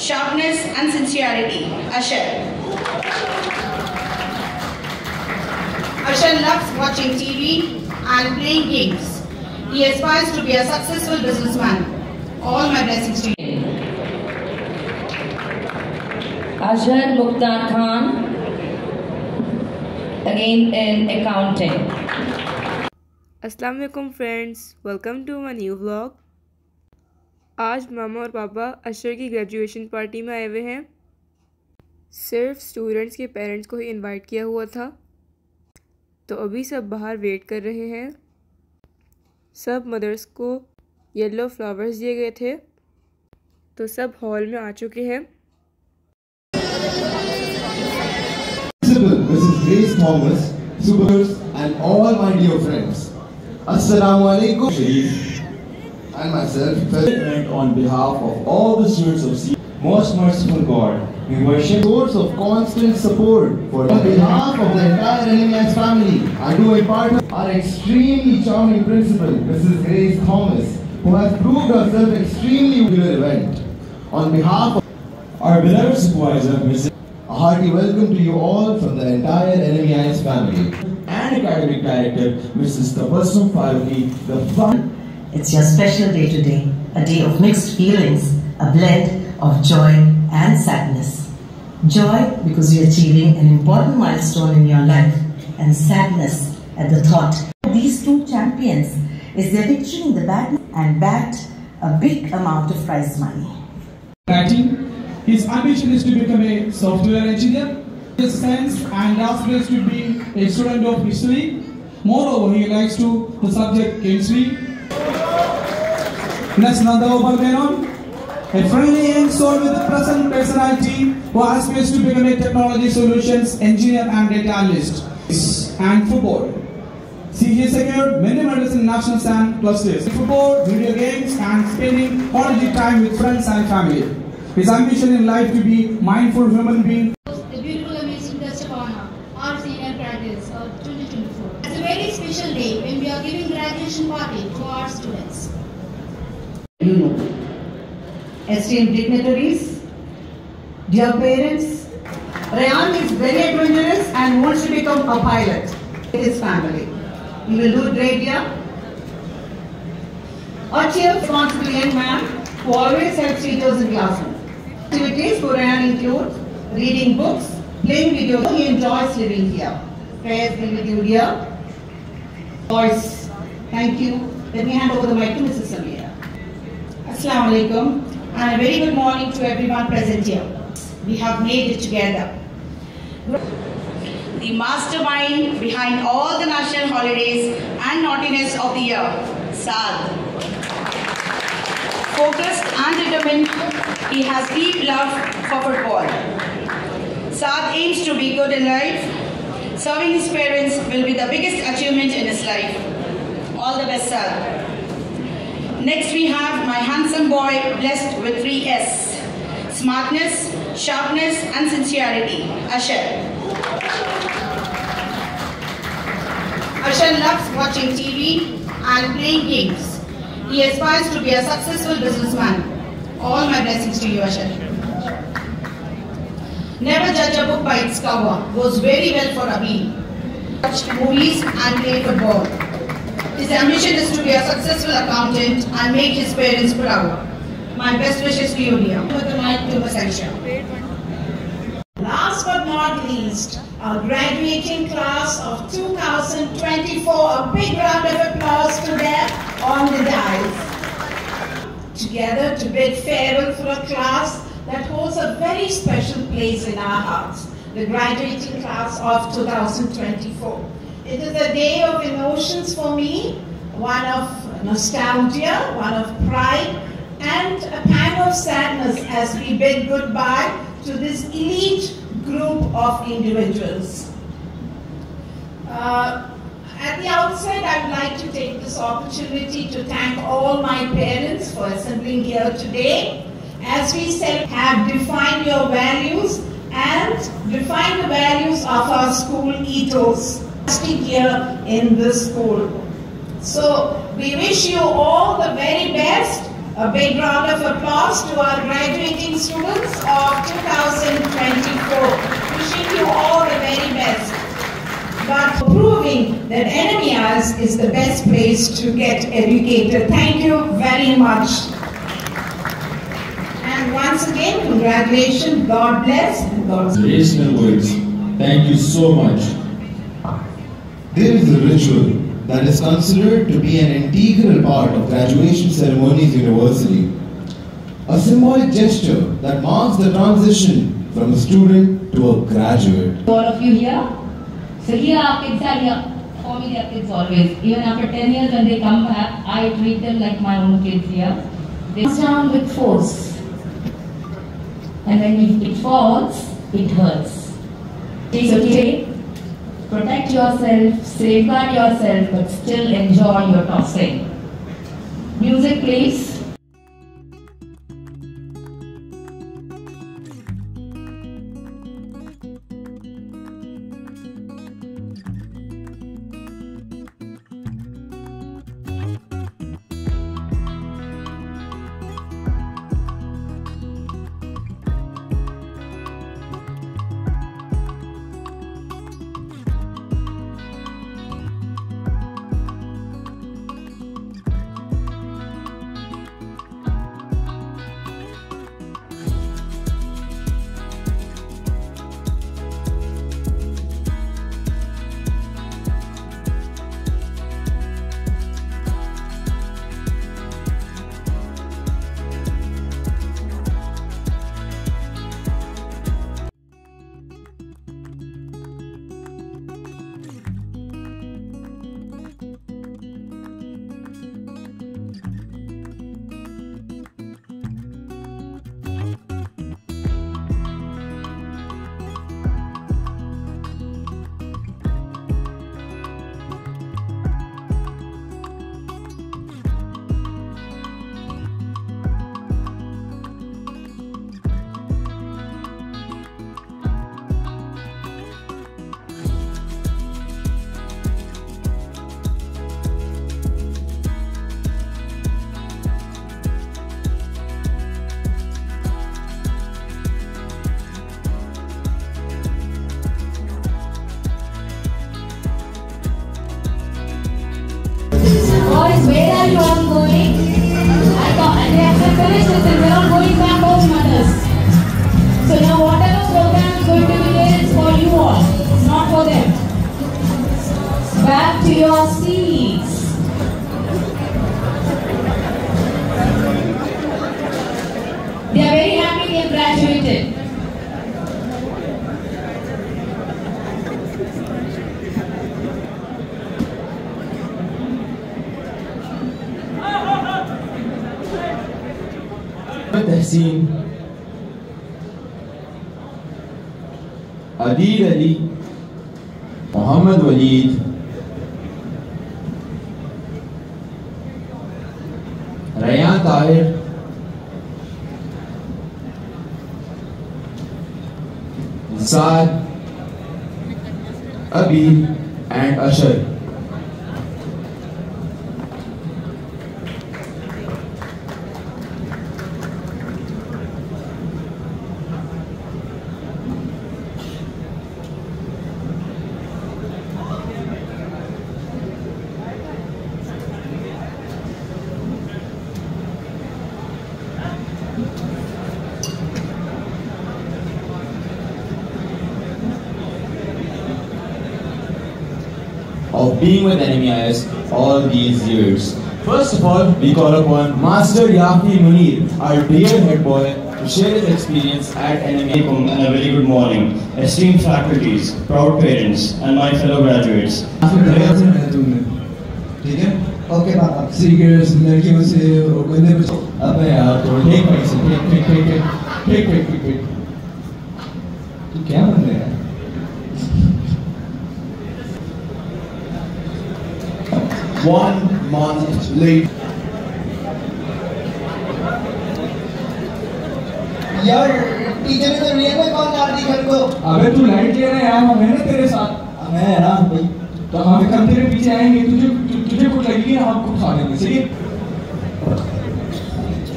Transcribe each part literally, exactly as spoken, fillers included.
sharpness and sincerity. Ashar. Ashar loves watching T V and playing games. He aspires to be a successful businessman. All my blessings to you. Ashar Mukhtar Khan, again in accounting. अस्सलाम वालेकुम friends, welcome to my new vlog. आज मामा और पापा अशर की graduation party में आए हुए हैं। सिर्फ स्टूडेंट्स के पेरेंट्स को ही इनवाइट किया हुआ था, तो अभी सब बाहर वेट कर रहे हैं। सब मदर्स को येलो फ्लावर्स दिए गए थे, तो सब हॉल में आ चुके हैं। Missus Grace Thomas, supervisors and all my dear friends. Assalamu alaikum. And myself, on behalf of all the students of C. Most merciful God, we worship source of constant support for on behalf of the entire N M I S family. I do impart our extremely charming principal, Missus Grace Thomas, who has proved herself extremely popular event. On behalf of our beloved supervisor, Missus A hearty welcome to you all from the entire N M I S family. And Academic Director, Missus Tabassum Faruqi, the fun. It's your special day today, a day of mixed feelings, a blend of joy and sadness. Joy because you're achieving an important milestone in your life, and sadness at the thought. These two champions is their victory in the battle and backed a big amount of prize money. His ambition is to become a software engineer. His sense and aspirates to be a student of history. Moreover, he likes to the subject chemistry. Next, Nanda Menon, a friendly young soul with a present personality who aspires to become a technology solutions engineer and data analyst. And football. See, he secured many medals in nationals and clusters. Football, video games, and spending quality time with friends and family. His ambition in life to be mindful human being. The beautiful, amazing guest of honor, our senior graduates of twenty twenty-four. It's a very special day when we are giving graduation party to our students. You know, esteemed dignitaries, dear parents, Rayan is very adventurous and wants to become a pilot with his family. He will do great here. A cheerful, responsible young man who always helps teachers in classroom. Activities for Rayan include reading books, playing video. He enjoys living here. Prayers be with you, dear. Boys, thank you. Let me hand over the mic to Missus Samira. Assalamu alaikum and a very good morning to everyone present here. We have made it together. The mastermind behind all the national holidays and naughtiness of the year, Saad. Focused and determined, he has deep love for football. Saad aims to be good in life. Serving his parents will be the biggest achievement in his life. All the best, Saad. Next we have my handsome boy blessed with three S. Smartness, sharpness and sincerity. Ashar. Ashar loves watching T V and playing games. He aspires to be a successful businessman. All my blessings to you, Ashar. Never judge a book by its cover. Goes very well for Abhi. Watch movies and play football. His ambition is to be a successful accountant and make his parents proud. My best wishes to you, dear. With the mic to Miss Aisha. Last but not least, our graduating class of two thousand twenty-four. A big round of applause to them on the dais. Together to bid farewell for a class that holds a very special place in our hearts. The graduating class of two thousand twenty-four. It is a day of emotions for me, one of nostalgia, one of pride, and a pang of sadness as we bid goodbye to this elite group of individuals. Uh, at the outset, I would like to take this opportunity to thank all my parents for assembling here today. As we said, have defined your values and defined the values of our school ethos here in this school. So we wish you all the very best A big round of applause to our graduating students of two thousand twenty-four. Wishing you all the very best. But proving that N M E Rs is the best place to get educated. Thank you very much. And once again, congratulations, God bless, and God bless. Inspirational words. Thank you so much. There is a ritual that is considered to be an integral part of graduation ceremonies universally. A symbolic gesture that marks the transition from a student to a graduate. All of you here. So here our kids are here. For me, they are kids always. Even after ten years when they come back, I treat them like my own kids here. They fall down with force. And when it falls, it hurts. It's okay. Protect yourself, safeguard yourself, but still enjoy your tossing. Music, please. Boys, where are you all going? I thought and they have finished this and we're all going back home, mothers. So now whatever program is going to be there is for you all, it's not for them. Back to your seats. They are very happy they have graduated. Tahseen, Adil Ali, Muhammad Waleed, Rayan Tahir, Saad, Abi, and Ashar. Of being with N M E Is all these years. First of all, we call upon Master Yafi Munir, our dear head boy, to share his experience at N M E I. And a very good morning, esteemed faculties, proud parents, and my fellow graduates. ठीक है? Okay पापा. Seekers, लड़कियों से और बंदे बच्चों. अबे यार तो ठीक है इसे ठीक ठीक ठीक ठीक ठीक ठीक ठीक. तू क्या बन रहा है? One month later. यार टीचर ने तो रियल में कॉल मार दी घर को. अबे तू लाइट ले रहा है यार, हम हैं ना तेरे साथ. मैं है ना भाई. तो हम कल तेरे पीछे आएंगे, तुझे तुझे कुछ लगेगी ना, हम खुद खा लेंगे. सही है?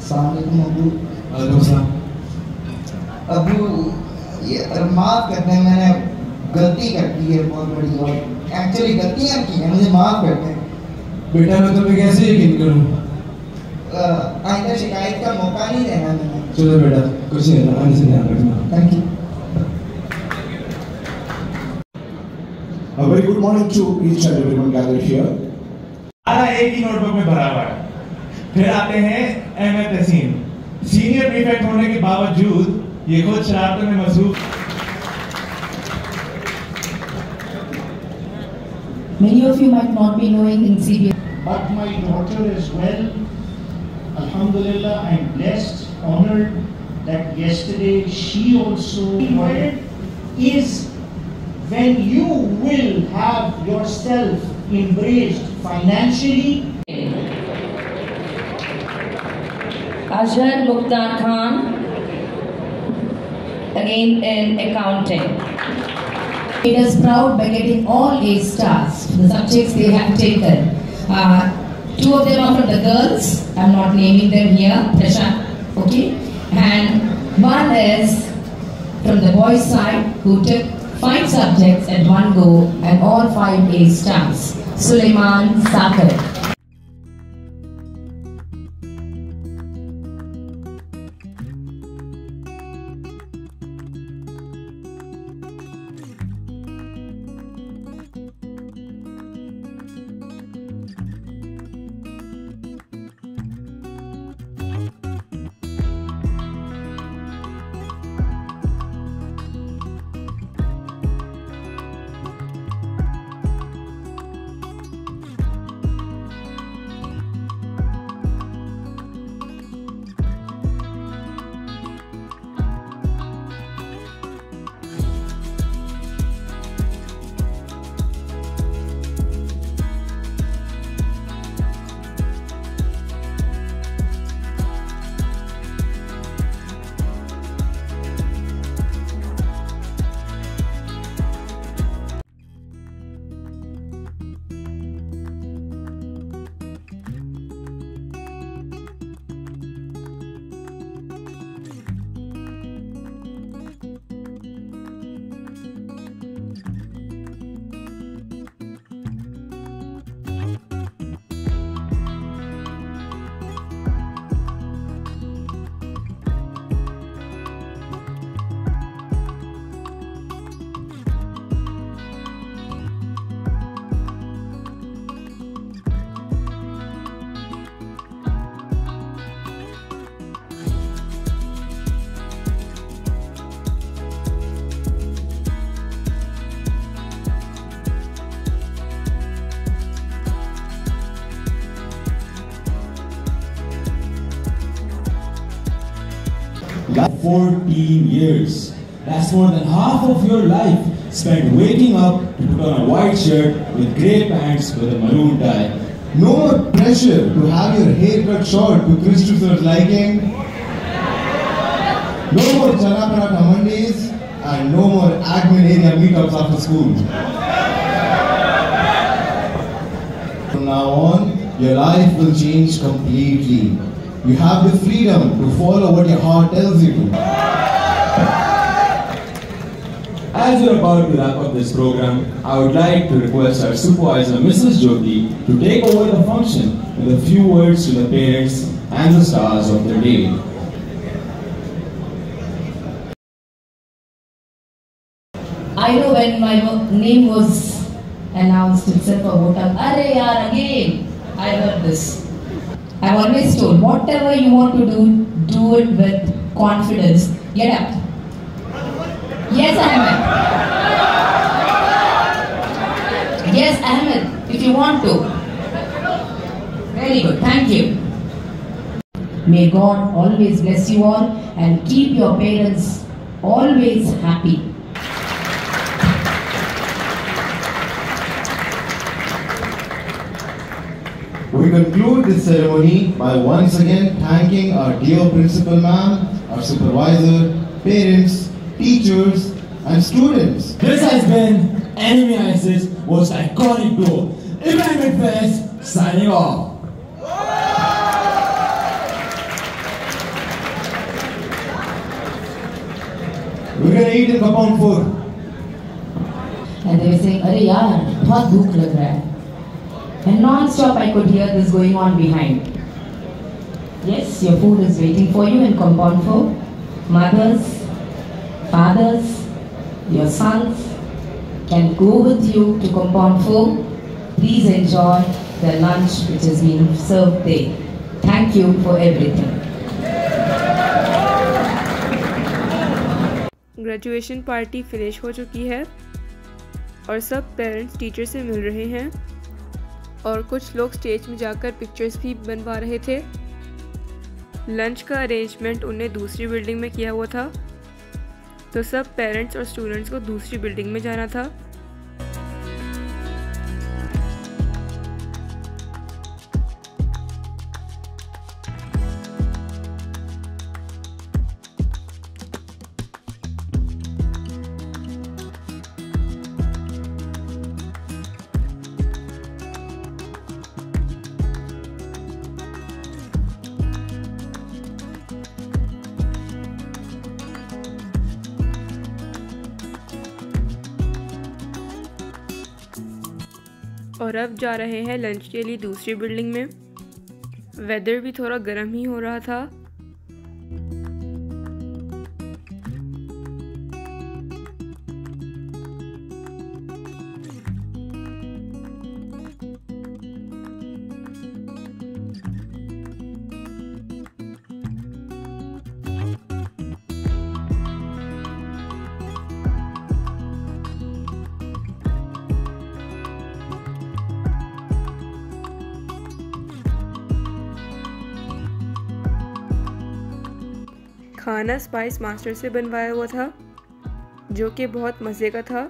अबू ये माफ करते हैं, मैंने गलती कर दी है बहुत बड़ी, और एक्चुअली गलतियाँ की हैं, मुझे माफ करते हैं। बेटा मैं तुम्हें कैसे यकीन करूँ? आइंदा शिकायत का मौका नहीं देना मैंने। चलो बेटा कुछ नहीं, आने से ध्यान रखना। Thank you. A very good morning to each and everyone gathered here. सारा एक ही नोटबुक में भरा हुआ है। फिर आते हैं अहमद तसीम, सीनियर प्रीफेक्ट होने के बावजूद ये खुद शरारतों में मसरूफ। Many of you might not be knowing in C B S. But my daughter as well, Alhamdulillah, I'm blessed, honored that yesterday she also is when you will have yourself embraced financially. Azhar Mukhtar Khan, again in accounting. Made us proud by getting all A stars, the subjects they have taken. Uh, two of them are from the girls, I'm not naming them here, Prashant, okay? And one is from the boys' side who took five subjects at one go and all five A stars, Suleiman Sakar. fourteen years. That's more than half of your life spent waking up to put on a white shirt with grey pants with a maroon tie. No more pressure to have your hair cut short to Christopher's liking. No more Chana Paratha Mondays and no more admin area meetups after school. From now on, your life will change completely. You have the freedom to follow what your heart tells you to. As we're about to wrap up this program, I would like to request our supervisor, Missus Jyoti, to take over the function with a few words to the parents and the stars of the day. I know when my name was announced itself for voter, Arey yaar, again, I heard this. I've always told, whatever you want to do, do it with confidence. Get up. Yes, Ahmed. Yes, Ahmed, if you want to. Very good, thank you. May God always bless you all and keep your parents always happy. We conclude this ceremony by once again thanking our dear principal ma'am, our supervisor, parents, teachers and students. This has been Enemy ISIS most iconic duo, Ibrahim Fest signing off. eat in compound four? And they were saying, "Arey yaar, बहुत भूख लग रहा है." And non-stop I could hear this going on behind. Yes, your food is waiting for you in compound four. Mothers, fathers, your sons can go with you to compound four. Please enjoy the lunch which has been served there. Thank you for everything. Graduation party finish हो चुकी है और सब parents teacher से मिल रहे हैं और कुछ लोग स्टेज में जाकर पिक्चर्स भी बनवा रहे थे। लंच का अरेंजमेंट उन्हें दूसरी बिल्डिंग में किया हुआ था, तो सब पेरेंट्स और स्टूडेंट्स को दूसरी बिल्डिंग में जाना था। और अब जा रहे हैं लंच के लिए दूसरी बिल्डिंग में। वेदर भी थोड़ा गर्म ही हो रहा था। खाना स्पाइस मास्टर से बनवाया हुआ था, जो कि बहुत मज़े का था।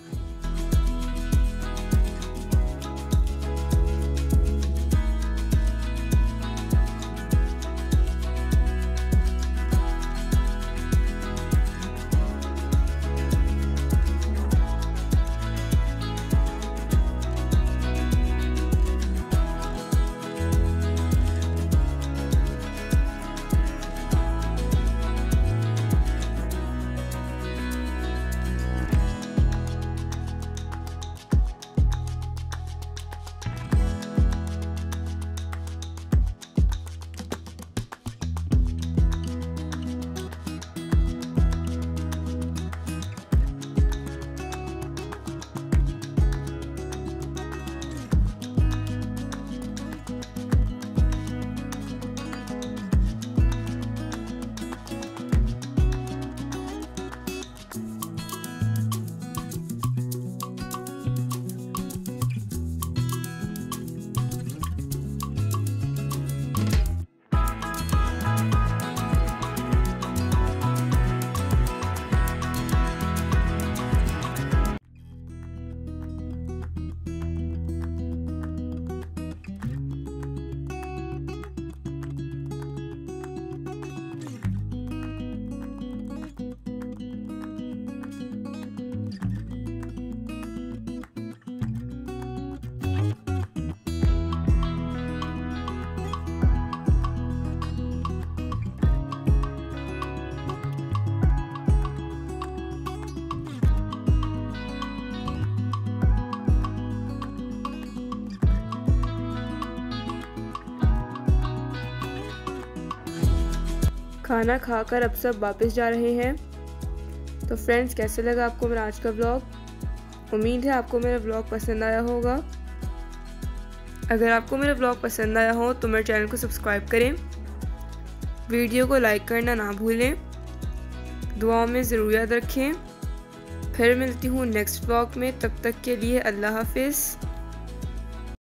खाना खाकर अब सब वापस जा रहे हैं। तो फ्रेंड्स, कैसे लगा आपको मेरा आज का व्लॉग? उम्मीद है आपको मेरा व्लॉग पसंद आया होगा। अगर आपको मेरा व्लॉग पसंद आया हो तो मेरे चैनल को सब्सक्राइब करें, वीडियो को लाइक करना ना भूलें, दुआओं में ज़रूर याद रखें। फिर मिलती हूँ नेक्स्ट व्लॉग में, तब तक के लिए अल्लाह हाफिज़।